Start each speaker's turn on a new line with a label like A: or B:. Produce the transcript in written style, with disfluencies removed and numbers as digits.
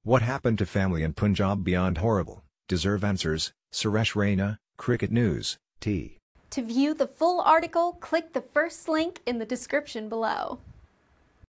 A: What happened to family in Punjab beyond horrible? Deserve answers. Suresh Raina, Cricket News, T.
B: To view the full article, click the first link in the description below.